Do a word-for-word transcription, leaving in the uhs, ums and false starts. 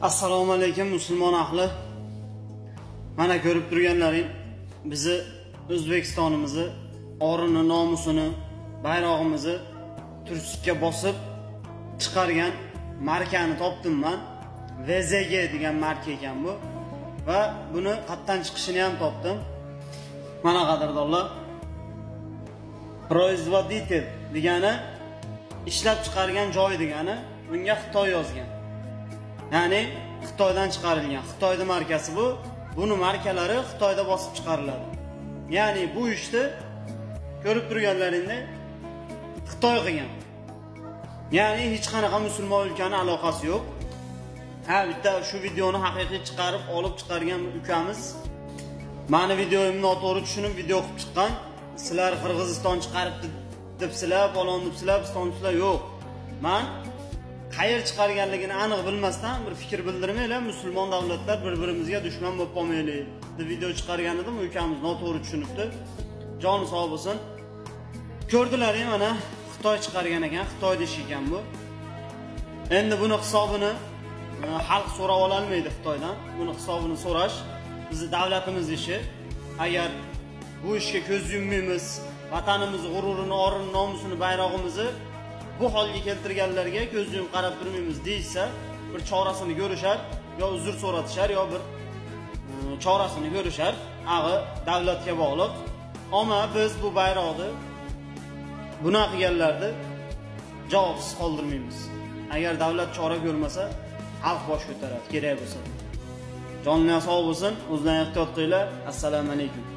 Assalomu alaykum musulmon ahli. Mana ko'rib turganlaring, bizi O'zbekistonimizni, orini, nomusini, bayrog'imizni turistga bosib chiqargan markani topdim men. V Z G degan marka ekan bu. Va buni qatdan chiqishini ham topdim. Mana qadrdonlar. Производитель degani ishlab chiqargan joy degani, bunga Xitoy yozgan. Ya'ni Xitoydan chiqarilgan. Xitoyning markasi bu. Buni markalari Xitoyda bosib chiqariladi. Ya'ni bu ishni ko'rib turganlaringdek Xitoy qilgan. Ya'ni hech qanaqa musulmon o'lkani aloqasi yo'q. Ha, bitta shu videoni haqiqiy chiqarib, olib chiqargan ukamiz meni videomni noto'g'ri tushunib video qilib chiqqan. Sizlar Qirg'iziston chiqaribdi debsizlar, falon debsizlar, pistonchilar yo'q. Men qayer chiqarganligini aniq bilmasdan bir fikr bildirmaylar, musulmon davlatlar bir-birimizga dushman bo'lib qolmaylik deb video chiqargan edim, ukamiz noto'g'ri tushunibdi. Joni sog' bo'lsin. Ko'rdilar-ku, mana Xitoy chiqargan ekan, Xitoy desh ekan bu. Endi buni hisobini xalq so'rab ola olmaydi Xitoydan. Buni hisobini so'rash bizning davlatimiz ishi. Agar bu ishga ko'z yummaymiz, vatanimiz g'ururini, orini, nomusini, bayrog'imizni bu holga keltirganlarga ko'z yumib qarab turmaymiz deysa, bir chorasini ko'rishar, yo uzr so'ratishar, yo bir chorasini ko'rishar. Ag'i davlatga bog'liq. Ammo biz bu bayroqni bunaqa qilganlarni javobsiz qoldirmaymiz. Agar davlat chora ko'rmasa, xalq bosh ko'taradi, kerak bo'lsa. Jonlar sog' bo'lsin, o'zlaringiz ehtiyot qilinglar. Assalomu alaykum.